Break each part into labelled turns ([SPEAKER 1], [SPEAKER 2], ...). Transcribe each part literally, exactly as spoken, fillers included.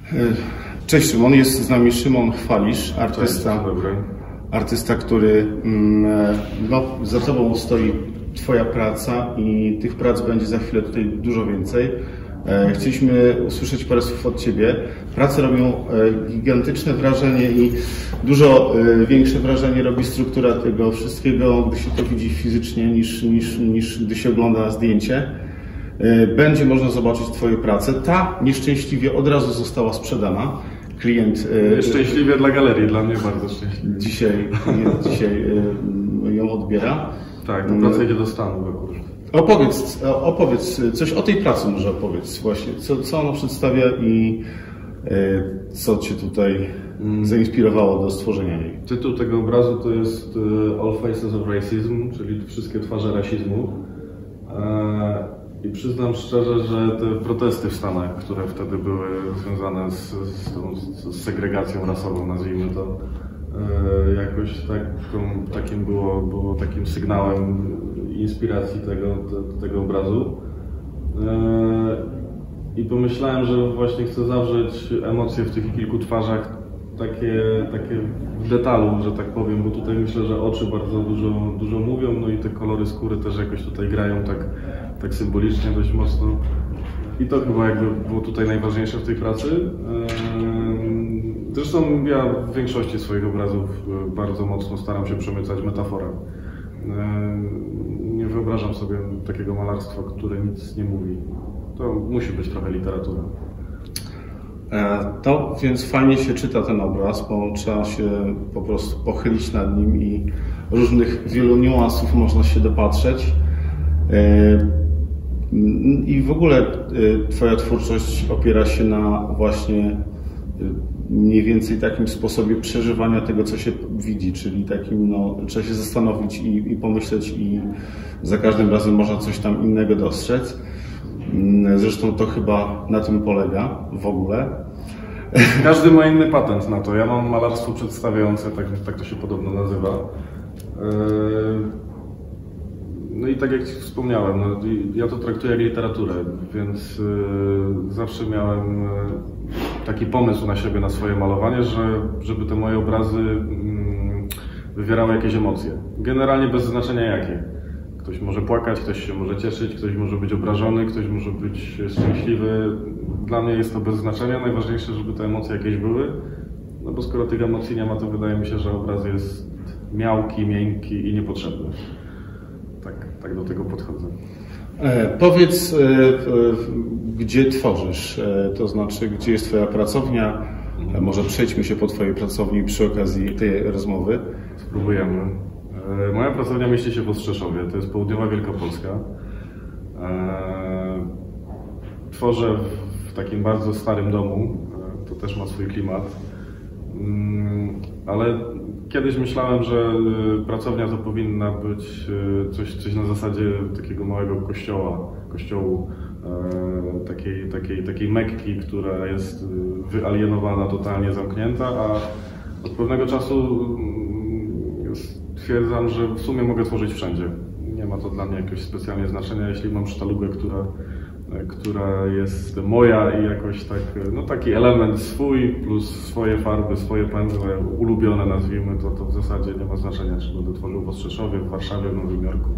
[SPEAKER 1] Cześć Szymon, jest z nami Szymon Chwalisz, artysta,
[SPEAKER 2] Cześć, dobry.
[SPEAKER 1] artysta, który no, za tobą stoi twoja praca i tych prac będzie za chwilę tutaj dużo więcej. Chcieliśmy usłyszeć parę słów od ciebie. Prace robią gigantyczne wrażenie i dużo większe wrażenie robi struktura tego wszystkiego, gdy się to widzi fizycznie, niż, niż, niż gdy się ogląda zdjęcie. Będzie można zobaczyć twoje prace. Ta nieszczęśliwie od razu została sprzedana. Klient...
[SPEAKER 2] Szczęśliwie dla galerii, dla mnie bardzo szczęśliwie.
[SPEAKER 1] Dzisiaj, dzisiaj ją odbiera.
[SPEAKER 2] Tak, to praca idzie do Stanów akurat.
[SPEAKER 1] Opowiedz, opowiedz coś o tej pracy, może opowiedz właśnie, co, co ona przedstawia i co cię tutaj zainspirowało do stworzenia jej.
[SPEAKER 2] Tytuł tego obrazu to jest All Faces of Racism, czyli wszystkie twarze rasizmu. I przyznam szczerze, że te protesty w Stanach, które wtedy były związane z, z tą z segregacją rasową, nazwijmy to, jakoś tak, takim było, było takim sygnałem inspiracji tego, te, tego obrazu. I pomyślałem, że właśnie chcę zawrzeć emocje w tych kilku twarzach, takie, takie w detalu, że tak powiem, bo tutaj myślę, że oczy bardzo dużo, dużo mówią, no i te kolory skóry też jakoś tutaj grają tak, tak symbolicznie dość mocno. I to chyba jakby było tutaj najważniejsze w tej pracy. Zresztą ja w większości swoich obrazów bardzo mocno staram się przemycać metaforę. Nie wyobrażam sobie takiego malarstwa, które nic nie mówi. To musi być trochę literatura.
[SPEAKER 1] To więc fajnie się czyta ten obraz, bo trzeba się po prostu pochylić nad nim i różnych wielu niuansów można się dopatrzeć. I w ogóle twoja twórczość opiera się na właśnie mniej więcej takim sposobie przeżywania tego, co się widzi, czyli takim, no, trzeba się zastanowić i, i pomyśleć i za każdym razem można coś tam innego dostrzec. Zresztą to chyba na tym polega w ogóle.
[SPEAKER 2] Każdy ma inny patent na to. Ja mam malarstwo przedstawiające, tak, tak to się podobno nazywa. No i tak jak Ci wspomniałem, no, ja to traktuję jak literaturę, więc zawsze miałem taki pomysł na siebie, na swoje malowanie, że, żeby te moje obrazy wywierały jakieś emocje. Generalnie bez znaczenia jakie. Ktoś może płakać, ktoś się może cieszyć, ktoś może być obrażony, ktoś może być szczęśliwy. Dla mnie jest to bez znaczenia. Najważniejsze, żeby te emocje jakieś były. No bo skoro tych emocji nie ma, to wydaje mi się, że obraz jest miałki, miękki i niepotrzebny. Tak, tak do tego podchodzę.
[SPEAKER 1] E, powiedz, e, e, gdzie tworzysz? E, to znaczy, gdzie jest twoja pracownia? E, może przejdźmy się po twojej pracowni przy okazji tej rozmowy.
[SPEAKER 2] Spróbujemy. Moja pracownia mieści się w Ostrzeszowie, to jest południowa Wielkopolska. Tworzę w takim bardzo starym domu, to też ma swój klimat. Ale kiedyś myślałem, że pracownia to powinna być coś, coś na zasadzie takiego małego kościoła, kościołu, takiej, takiej, takiej Mekki, która jest wyalienowana, totalnie zamknięta, a od pewnego czasu stwierdzam, że w sumie mogę tworzyć wszędzie. Nie ma to dla mnie jakiegoś specjalnie znaczenia, jeśli mam sztalugę, która, która jest moja i jakoś tak, no taki element swój, plus swoje farby, swoje pędzle, ulubione nazwijmy, to, to w zasadzie nie ma znaczenia, czy będę tworzył w Ostrzeszowie, w Warszawie, w Nowym Jorku.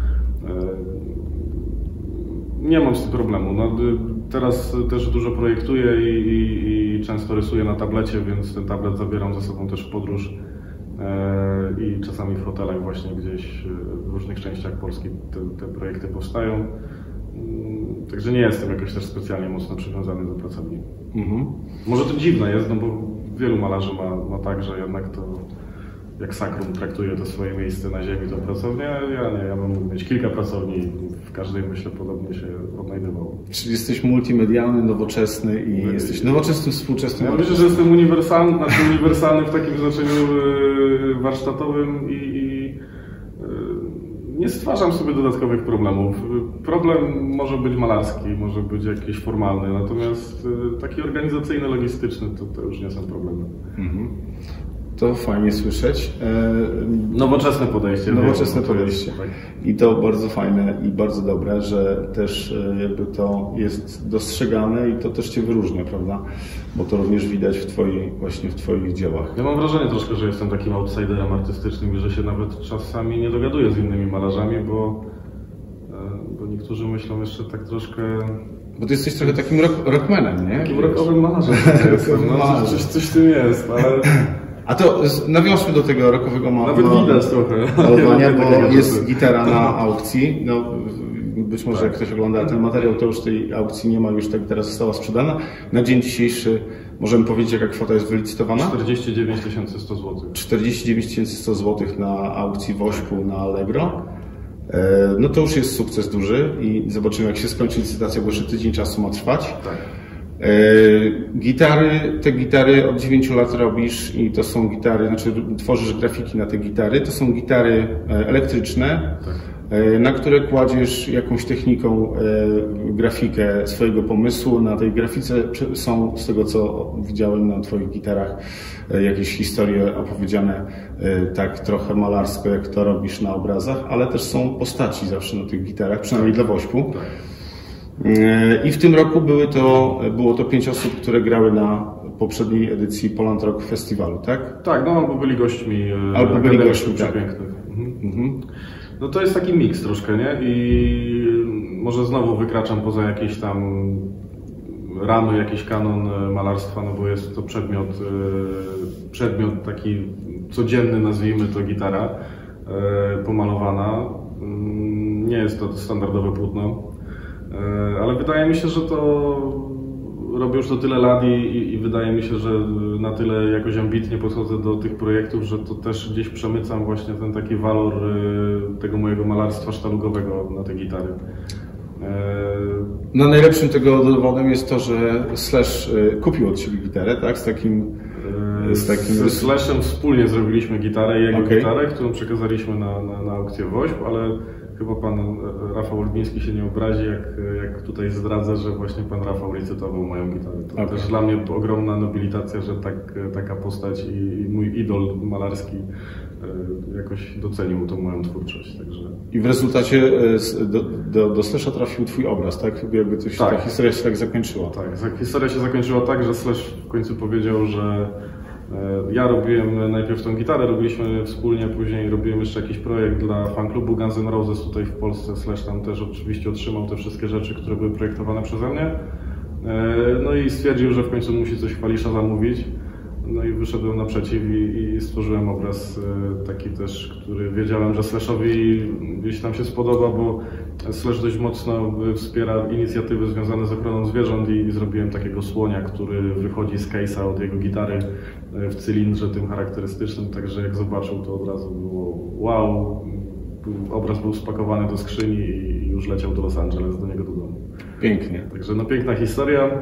[SPEAKER 2] Nie mam z tym problemu. No, teraz też dużo projektuję i, i, i często rysuję na tablecie, więc ten tablet zabieram ze sobą też w podróż. I czasami w hotelach właśnie gdzieś w różnych częściach Polski te, te projekty powstają. Także nie jestem jakoś też specjalnie mocno przywiązany do pracowni. Mhm. Może to dziwne jest, no bo wielu malarzy ma, ma tak, że jednak to jak sakrum traktuje to swoje miejsce na ziemi, to pracownia. Ja nie, ja mam mieć kilka pracowni i w każdej, myślę, podobnie się odnajdywał.
[SPEAKER 1] Czyli jesteś multimedialny, nowoczesny i My... jesteś nowoczesnym, współczesnym.
[SPEAKER 2] Ja myślę, że jestem uniwersalny, znaczy uniwersalny w takim znaczeniu warsztatowym i, i nie stwarzam sobie dodatkowych problemów. Problem może być malarski, może być jakiś formalny, natomiast taki organizacyjny, logistyczny to, to już nie są problemy. Mhm.
[SPEAKER 1] To fajnie słyszeć.
[SPEAKER 2] Nowoczesne podejście.
[SPEAKER 1] Nowoczesne podejście. I to bardzo fajne i bardzo dobre, że też jakby to jest dostrzegane i to też Cię wyróżnia, prawda? Bo to również widać w twoich, właśnie w Twoich dziełach.
[SPEAKER 2] Ja mam wrażenie troszkę, że jestem takim outsiderem artystycznym i że się nawet czasami nie dogaduję z innymi malarzami, bo, bo niektórzy myślą jeszcze tak troszkę...
[SPEAKER 1] Bo Ty jesteś trochę takim rock, rockmanem, nie?
[SPEAKER 2] Takim rockowym malarzem. No, coś, coś w tym jest, ale...
[SPEAKER 1] A to nawiążmy do tego rockowego malowania.
[SPEAKER 2] Nawet widać trochę.
[SPEAKER 1] Malowania, bo jest gitara na aukcji. No, być może jak ktoś ogląda ten materiał, to już tej aukcji nie ma, już ta gitara została sprzedana. Na dzień dzisiejszy możemy powiedzieć, jaka kwota jest wylicytowana?
[SPEAKER 2] czterdzieści dziewięć tysięcy sto złotych.
[SPEAKER 1] czterdzieści dziewięć tysięcy sto złotych na aukcji Wośpu na Allegro. No to już jest sukces duży i zobaczymy, jak się skończy licytacja, bo jeszcze tydzień czasu ma trwać.
[SPEAKER 2] Tak.
[SPEAKER 1] Gitary, te gitary od dziewięciu lat robisz i to są gitary, znaczy tworzysz grafiki na te gitary, to są gitary elektryczne, tak, na które kładziesz jakąś techniką grafikę swojego pomysłu. Na tej grafice są, z tego co widziałem na Twoich gitarach, jakieś historie opowiedziane tak trochę malarsko, jak to robisz na obrazach, ale też są postaci zawsze na tych gitarach, przynajmniej dla Wośpu. Tak. I w tym roku były to, było to pięć osób, które grały na poprzedniej edycji Poland Rock Festiwalu, tak?
[SPEAKER 2] Tak, no albo byli gośćmi.
[SPEAKER 1] Albo byli gośćmi, tak.
[SPEAKER 2] Mhm. Mhm. No to jest taki miks troszkę, nie? I może znowu wykraczam poza jakieś tam ramy, jakiś kanon malarstwa, no bo jest to przedmiot, przedmiot taki codzienny, nazwijmy to gitara pomalowana. Nie jest to standardowe płótno. Ale wydaje mi się, że to robię już to tyle lat i, i, i wydaje mi się, że na tyle jakoś ambitnie podchodzę do tych projektów, że to też gdzieś przemycam właśnie ten taki walor tego mojego malarstwa sztalugowego na te gitary.
[SPEAKER 1] No najlepszym tego dowodem jest to, że Slash kupił od Ciebie gitarę, tak? Z takim...
[SPEAKER 2] Z takim... Z Slashem wspólnie zrobiliśmy gitarę, jego
[SPEAKER 1] okay.
[SPEAKER 2] gitarę, którą przekazaliśmy na, na, na aukcję Wośp, ale chyba pan Rafał Olbiński się nie obrazi, jak, jak tutaj zdradzę, że właśnie pan Rafał licytował moją gitarę. To okay. też dla mnie ogromna nobilitacja, że tak, taka postać i, i mój idol malarski jakoś docenił tą moją twórczość. Także...
[SPEAKER 1] I w rezultacie do, do, do Slasha trafił Twój obraz, tak? Jakby coś, tak. Ta historia się tak zakończyła.
[SPEAKER 2] Tak, historia się zakończyła tak, że Slash w końcu powiedział, że ja robiłem najpierw tą gitarę, robiliśmy wspólnie, później robiłem jeszcze jakiś projekt dla fanklubu Guns N' Roses tutaj w Polsce. Slash tam też oczywiście otrzymał te wszystkie rzeczy, które były projektowane przeze mnie. No i stwierdził, że w końcu musi coś Falisza zamówić. No i wyszedłem naprzeciw i, i stworzyłem obraz taki też, który wiedziałem, że Slashowi gdzieś tam się spodoba, bo Slash dość mocno wspiera inicjatywy związane z ochroną zwierząt i, i zrobiłem takiego słonia, który wychodzi z case'a od jego gitary w cylindrze tym charakterystycznym, także jak zobaczył, to od razu było wow, obraz był spakowany do skrzyni i już leciał do Los Angeles, do niego do domu.
[SPEAKER 1] Pięknie.
[SPEAKER 2] Także no piękna historia.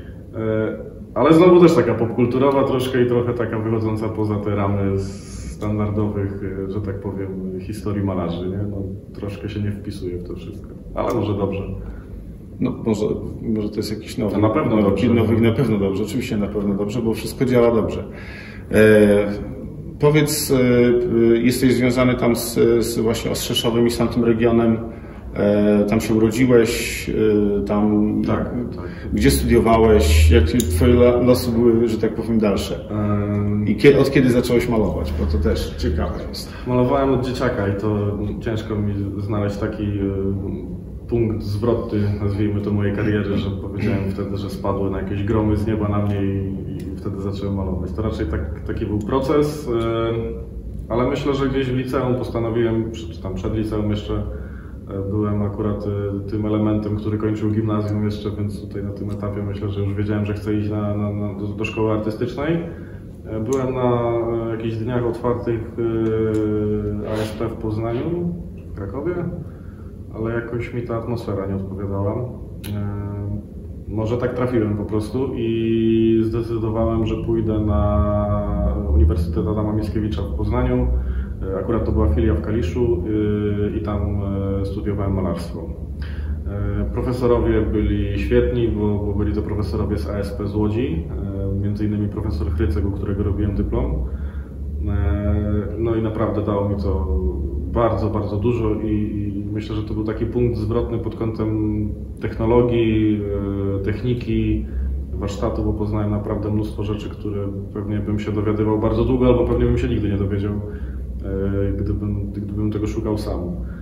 [SPEAKER 2] Ale znowu też taka popkulturowa troszkę i trochę taka wychodząca poza te ramy standardowych, że tak powiem, historii malarzy, nie? No, troszkę się nie wpisuje w to wszystko, ale może dobrze.
[SPEAKER 1] No może, może to jest jakiś nowy,
[SPEAKER 2] to na pewno
[SPEAKER 1] nowy,
[SPEAKER 2] dobrze.
[SPEAKER 1] nowy, na pewno dobrze, oczywiście na pewno dobrze, bo wszystko działa dobrze. E, powiedz, e, jesteś związany tam z, z właśnie Ostrzeszowym i z tamtym regionem. Tam się urodziłeś, tam
[SPEAKER 2] tak, tak.
[SPEAKER 1] Gdzie studiowałeś, jakie twoje losy były, że tak powiem, dalsze? I kiedy, od kiedy zacząłeś malować? Bo to też ciekawe jest.
[SPEAKER 2] Malowałem od dzieciaka i to ciężko mi znaleźć taki punkt zwrotny, nazwijmy to, mojej kariery, że powiedziałem wtedy, że spadły na jakieś gromy z nieba na mnie i, i wtedy zacząłem malować. To raczej tak, taki był proces, ale myślę, że gdzieś w liceum postanowiłem, czy tam przed liceum jeszcze, byłem akurat tym elementem, który kończył gimnazjum jeszcze, więc tutaj na tym etapie myślę, że już wiedziałem, że chcę iść na, na, na, do, do szkoły artystycznej. Byłem na jakichś dniach otwartych A S P w Poznaniu, w Krakowie, ale jakoś mi ta atmosfera nie odpowiadała. Może tak trafiłem po prostu i zdecydowałem, że pójdę na Uniwersytet Adama Mickiewicza w Poznaniu. Akurat to była filia w Kaliszu i tam studiowałem malarstwo. Profesorowie byli świetni, bo, bo byli to profesorowie z A S P z Łodzi, między innymi profesor Chrycek, u którego robiłem dyplom. No i naprawdę dało mi to bardzo, bardzo dużo i, i myślę, że to był taki punkt zwrotny pod kątem technologii, techniki, warsztatu, bo poznałem naprawdę mnóstwo rzeczy, które pewnie bym się dowiadywał bardzo długo, albo pewnie bym się nigdy nie dowiedział, gdybym, gdybym tego szukał sam.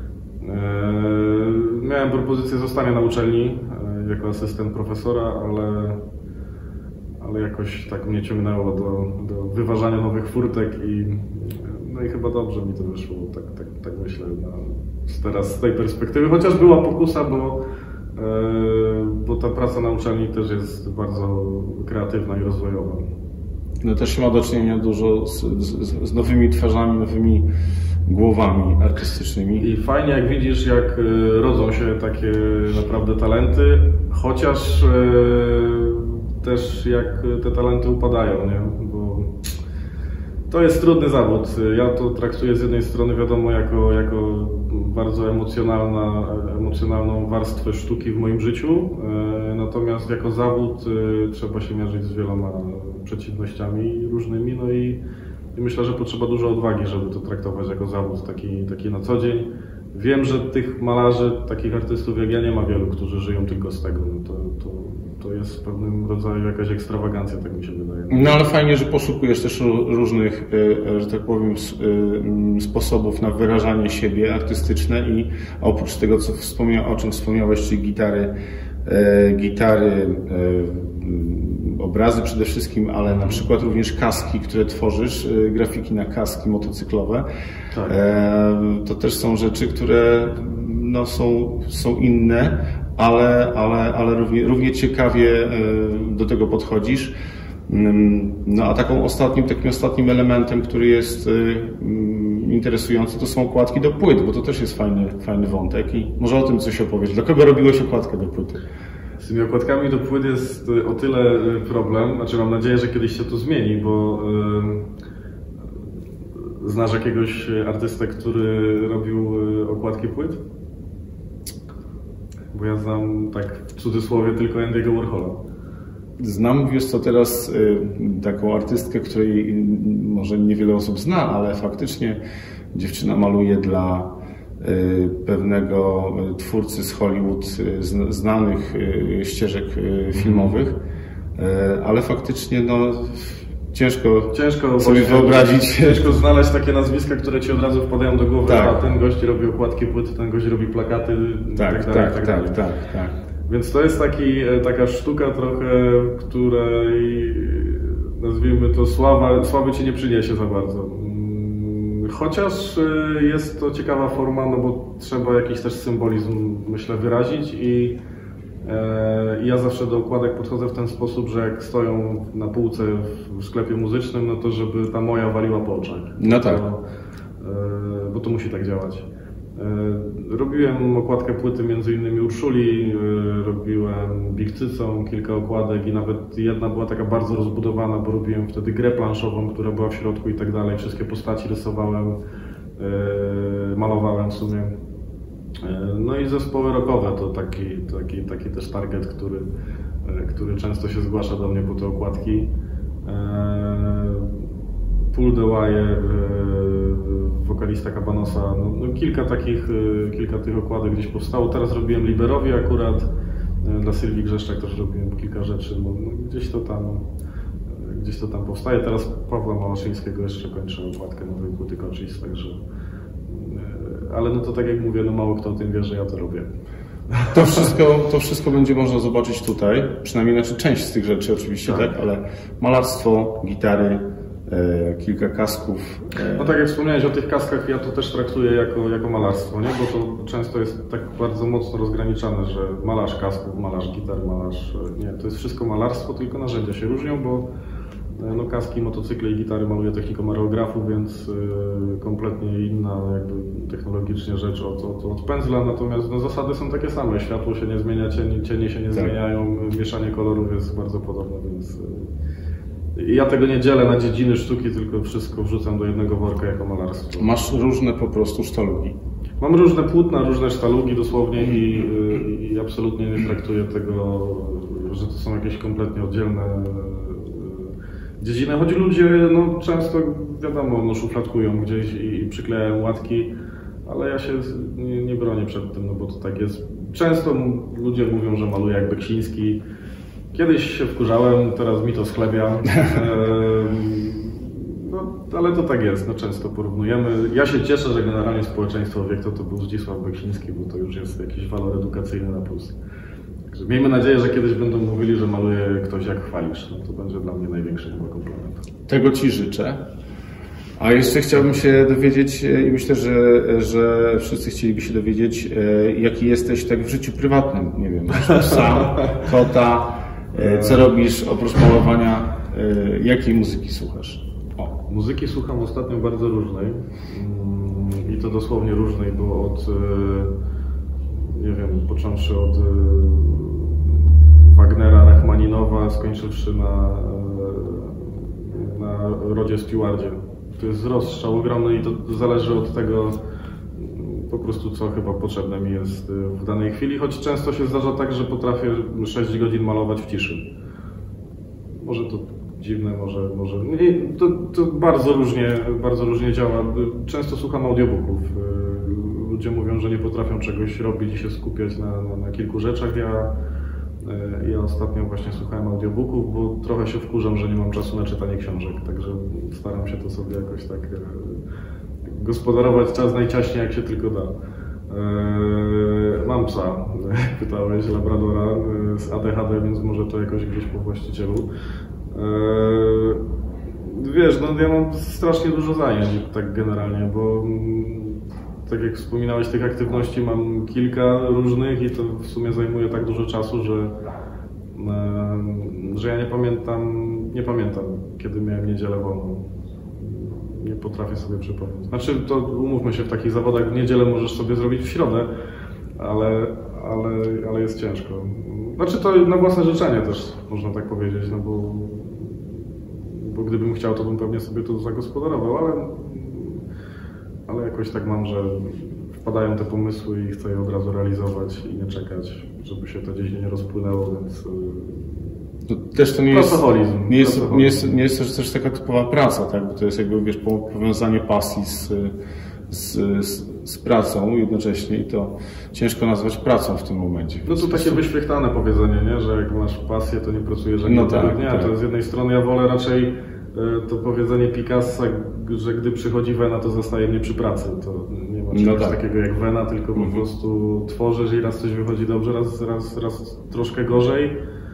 [SPEAKER 2] Miałem propozycję zostania na uczelni jako asystent profesora, ale, ale jakoś tak mnie ciągnęło do, do wyważania nowych furtek i, no i chyba dobrze mi to wyszło, tak, tak, tak myślę no, teraz z tej perspektywy, chociaż była pokusa, bo, bo ta praca na uczelni też jest bardzo kreatywna i rozwojowa.
[SPEAKER 1] No też się ma do czynienia dużo z, z, z nowymi twarzami, nowymi głowami artystycznymi.
[SPEAKER 2] I fajnie jak widzisz, jak rodzą się takie naprawdę talenty, chociaż też jak te talenty upadają, nie? Bo to jest trudny zawód. Ja to traktuję z jednej strony wiadomo jako, jako bardzo emocjonalna, emocjonalną warstwę sztuki w moim życiu, natomiast jako zawód trzeba się mierzyć z wieloma przeciwnościami różnymi, no i I myślę, że potrzeba dużo odwagi, żeby to traktować jako zawód taki, taki na co dzień. Wiem, że tych malarzy, takich artystów jak ja nie ma wielu, którzy żyją tylko z tego. No to, to, to jest w pewnym rodzaju jakaś ekstrawagancja, tak mi się wydaje.
[SPEAKER 1] No ale fajnie, że poszukujesz też różnych, że tak powiem, sposobów na wyrażanie siebie artystyczne i oprócz tego, co wspomnia, o czym wspomniałeś, czyli gitary, gitary, obrazy przede wszystkim, ale na przykład również kaski, które tworzysz, grafiki na kaski motocyklowe. Tak. To też są rzeczy, które no, są, są inne, ale, ale, ale równie, równie ciekawie do tego podchodzisz. No a taką ostatnim, takim ostatnim elementem, który jest interesujący, to są okładki do płyt, bo to też jest fajny, fajny wątek i może o tym coś opowiedz. Dla kogo robiłeś okładkę do płyty?
[SPEAKER 2] Z tymi okładkami do płyt jest o tyle problem, znaczy mam nadzieję, że kiedyś się to zmieni, bo yy, znasz jakiegoś artystę, który robił okładki płyt? Bo ja znam tak w cudzysłowie tylko Andy'ego Warhola.
[SPEAKER 1] Znam, wiesz co, teraz y, taką artystkę, której może niewiele osób zna, ale faktycznie dziewczyna maluje dla y, pewnego twórcy z Hollywood, y, z, znanych y, ścieżek y, filmowych, y, ale faktycznie no, ciężko, ciężko sobie wyobrazić.
[SPEAKER 2] Ciężko znaleźć takie nazwiska, które ci od razu wpadają do głowy, tak. A ten gość robi okładki płyty, ten gość robi plakaty,
[SPEAKER 1] tak, tak, tak, tak, tak, tak, tak, tak.
[SPEAKER 2] Więc to jest taki, taka sztuka trochę, której nazwijmy to sława, sławy ci nie przyniesie za bardzo. Chociaż jest to ciekawa forma, no bo trzeba jakiś też symbolizm, myślę, wyrazić i e, ja zawsze do okładek podchodzę w ten sposób, że jak stoją na półce w sklepie muzycznym, no to żeby ta moja waliła po oczach.
[SPEAKER 1] No tak.
[SPEAKER 2] To, e, bo to musi tak działać. Robiłem okładkę płyty między innymi Urszuli, robiłem Big Cycą kilka okładek i nawet jedna była taka bardzo rozbudowana, bo robiłem wtedy grę planszową, która była w środku i tak dalej. Wszystkie postaci rysowałem, malowałem w sumie. No i zespoły rockowe to taki, taki, taki też target, który, który często się zgłasza do mnie po te okładki. Pull the Wire, wokalista Cabanosa, no, no kilka takich, kilka tych okładek gdzieś powstało. Teraz robiłem Liberowi akurat, dla Sylwii Grzeszczak też robiłem kilka rzeczy, no, no, gdzieś to tam, gdzieś to tam powstaje. Teraz Pawła Małaszyńskiego jeszcze kończę okładkę nowej płyty Cochise, także, ale no to tak jak mówię, no mało kto o tym wie, że ja to robię.
[SPEAKER 1] To wszystko, to wszystko będzie można zobaczyć tutaj, przynajmniej znaczy część z tych rzeczy oczywiście, tak, tak? Ale malarstwo, gitary, kilka kasków.
[SPEAKER 2] No tak jak wspomniałeś o tych kaskach, ja to też traktuję jako, jako malarstwo, nie? Bo to często jest tak bardzo mocno rozgraniczane, że malarz kasków, malarz gitar, malarz... Nie, to jest wszystko malarstwo, tylko narzędzia się różnią, bo no, kaski, motocykle i gitary maluje techniką aerografu, więc yy, kompletnie inna jakby technologicznie rzecz od, od, od pędzla, natomiast no, zasady są takie same, światło się nie zmienia, cienie, cienie się nie tak. zmieniają, mieszanie kolorów jest bardzo podobne, więc... Yy, Ja tego nie dzielę na dziedziny sztuki, tylko wszystko wrzucam do jednego worka jako malarstwo.
[SPEAKER 1] Masz różne po prostu sztalugi.
[SPEAKER 2] Mam różne płótna, różne sztalugi dosłownie i, i absolutnie nie traktuję tego, że to są jakieś kompletnie oddzielne dziedzinę, choć ludzie no, często, wiadomo, no, szufladkują gdzieś i, i przyklejają łatki, ale ja się nie, nie bronię przed tym, no bo to tak jest. Często ludzie mówią, że maluję jak Beksiński. Kiedyś się wkurzałem, teraz mi to schlebia. No, ale to tak jest, no, często porównujemy. Ja się cieszę, że generalnie społeczeństwo wie, kto to był Zdzisław Beksiński, bo to już jest jakiś walor edukacyjny na plus. Także miejmy nadzieję, że kiedyś będą mówili, że maluje ktoś jak chwalisz. No, to będzie dla mnie największy chyba komplement.
[SPEAKER 1] Tego Ci życzę. A jeszcze chciałbym się dowiedzieć i myślę, że, że wszyscy chcieliby się dowiedzieć, jaki jesteś tak w życiu prywatnym. Nie wiem, masz psa, kota, co robisz oprócz malowania, jakiej muzyki słuchasz?
[SPEAKER 2] O, muzyki słucham ostatnio bardzo różnej i to dosłownie różnej, bo od, nie wiem, począwszy od Wagnera, Rachmaninowa, skończywszy na, na Rodzie Stewardzie. To jest rozstrzał ogromny i to zależy od tego po prostu, co chyba potrzebne mi jest w danej chwili, choć często się zdarza tak, że potrafię sześć godzin malować w ciszy. Może to dziwne, może, może nie, to, to bardzo różnie, bardzo różnie działa. Często słucham audiobooków. Ludzie mówią, że nie potrafią czegoś robić i się skupiać na, na, na kilku rzeczach. Ja, ja ostatnio właśnie słuchałem audiobooków, bo trochę się wkurzam, że nie mam czasu na czytanie książek, także staram się to sobie jakoś tak gospodarować czas najciaśniej, jak się tylko da. Mam psa, pytałeś, labradora z A D H D, więc może to jakoś gdzieś po właścicielu. Wiesz, no ja mam strasznie dużo zajęć tak generalnie, bo tak jak wspominałeś, tych aktywności mam kilka różnych i to w sumie zajmuje tak dużo czasu, że, że ja nie pamiętam, nie pamiętam, kiedy miałem niedzielę wolną. Nie potrafię sobie przypomnieć. Znaczy, to umówmy się, w takich zawodach w niedzielę możesz sobie zrobić w środę, ale, ale, ale jest ciężko. Znaczy, to na własne życzenie też, można tak powiedzieć, no bo, bo gdybym chciał, to bym pewnie sobie to zagospodarował, ale, ale jakoś tak mam, że wpadają te pomysły i chcę je od razu realizować i nie czekać, żeby się to gdzieś nie rozpłynęło, więc...
[SPEAKER 1] To też to nie jest, nie jest, nie jest, nie jest też, też taka typowa praca, tak? Bo to jest jakby, wiesz, powiązanie pasji z, z, z, z pracą jednocześnie i to ciężko nazwać pracą w tym momencie.
[SPEAKER 2] No to takie wyświechtane powiedzenie, nie? Że jak masz pasję, to nie pracujesz ani
[SPEAKER 1] no tak,
[SPEAKER 2] dnia.
[SPEAKER 1] tak.
[SPEAKER 2] To z jednej strony ja wolę raczej to powiedzenie Picassa, że gdy przychodzi wena, to zostaje mnie przy pracy. To nie ma czegoś no tak. takiego jak wena, tylko mhm. po prostu tworzysz i raz coś wychodzi dobrze, raz, raz, raz troszkę gorzej.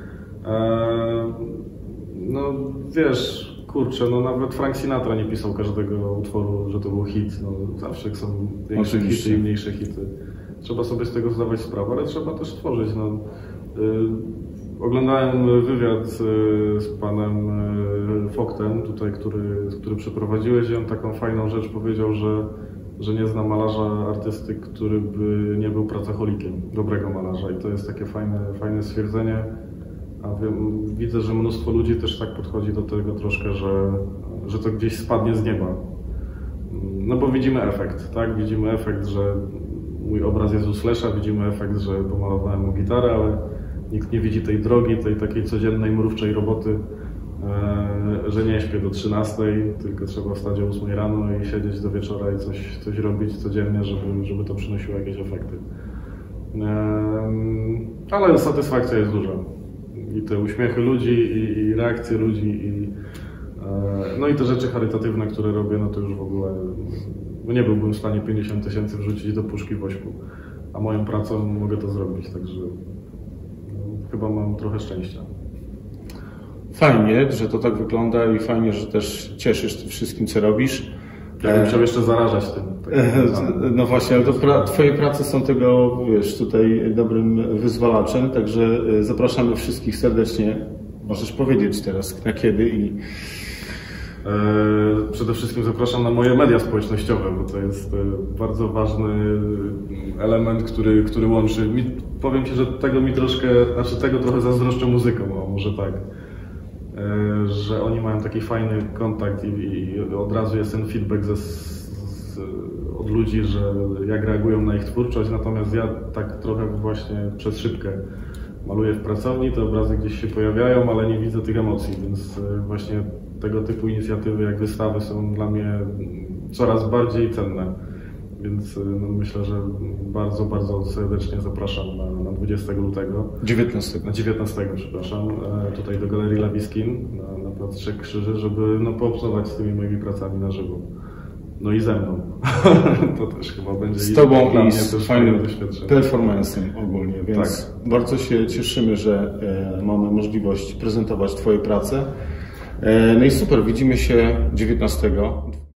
[SPEAKER 2] No wiesz, kurczę, no nawet Frank Sinatra nie pisał każdego utworu, że to był hit. No, zawsze są większe hity i mniejsze hity. Trzeba sobie z tego zdawać sprawę, ale trzeba też tworzyć. No, y, oglądałem wywiad z, z panem Fogtem, tutaj, który, który przeprowadziłeś i on taką fajną rzecz powiedział, że, że nie zna malarza, artysty, który by nie był pracocholikiem, dobrego malarza i to jest takie fajne, fajne stwierdzenie. A wiem, widzę, że mnóstwo ludzi też tak podchodzi do tego troszkę, że, że to gdzieś spadnie z nieba. No bo widzimy efekt, tak? Widzimy efekt, że mój obraz jest u Slesha, widzimy efekt, że pomalowałem mu gitarę, ale nikt nie widzi tej drogi, tej takiej codziennej, mrówczej roboty, e, że nie śpię do trzynastej, tylko trzeba wstać o ósmej rano i siedzieć do wieczora i coś, coś robić codziennie, żeby, żeby to przynosiło jakieś efekty. E, ale satysfakcja jest duża. I te uśmiechy ludzi, i, i reakcje ludzi, i, e, no i te rzeczy charytatywne, które robię, no to już w ogóle no nie byłbym w stanie pięćdziesiąt tysięcy wrzucić do puszki w ośmiu, a moją pracą mogę to zrobić, także no, chyba mam trochę szczęścia.
[SPEAKER 1] Fajnie, że to tak wygląda i fajnie, że też cieszysz tym wszystkim, co robisz.
[SPEAKER 2] Ja bym chciał jeszcze zarażać tym. Tak,
[SPEAKER 1] no właśnie, ale to pra Twoje prace są tego, wiesz, tutaj dobrym wyzwalaczem, także zapraszamy wszystkich serdecznie. Możesz powiedzieć teraz na kiedy i...
[SPEAKER 2] Przede wszystkim zapraszam na moje media społecznościowe, bo to jest bardzo ważny element, który, który łączy. Mi, powiem Ci, że tego mi troszkę, znaczy tego trochę zazdroszczę muzykom, o może tak. Że oni mają taki fajny kontakt i, i od razu jest ten feedback ze, z, od ludzi, że jak reagują na ich twórczość, natomiast ja tak trochę właśnie przez szybkę maluję w pracowni, te obrazy gdzieś się pojawiają, ale nie widzę tych emocji, więc właśnie tego typu inicjatywy jak wystawy są dla mnie coraz bardziej cenne. Więc no, myślę, że bardzo, bardzo serdecznie zapraszam na, na dwudziestego lutego.
[SPEAKER 1] dziewiętnastego.
[SPEAKER 2] Na dziewiętnastego, przepraszam, tutaj do Galerii Lawiskin na, na Plac Trzech Krzyży, żeby no, poobcować z tymi moimi pracami na żywo. No i ze mną. To też chyba będzie
[SPEAKER 1] z Tobą i
[SPEAKER 2] z
[SPEAKER 1] fajnym performancem ogólnie, więc
[SPEAKER 2] tak.
[SPEAKER 1] Bardzo się cieszymy, że e, mamy możliwość prezentować Twoje prace. E, no i super, widzimy się dziewiętnastego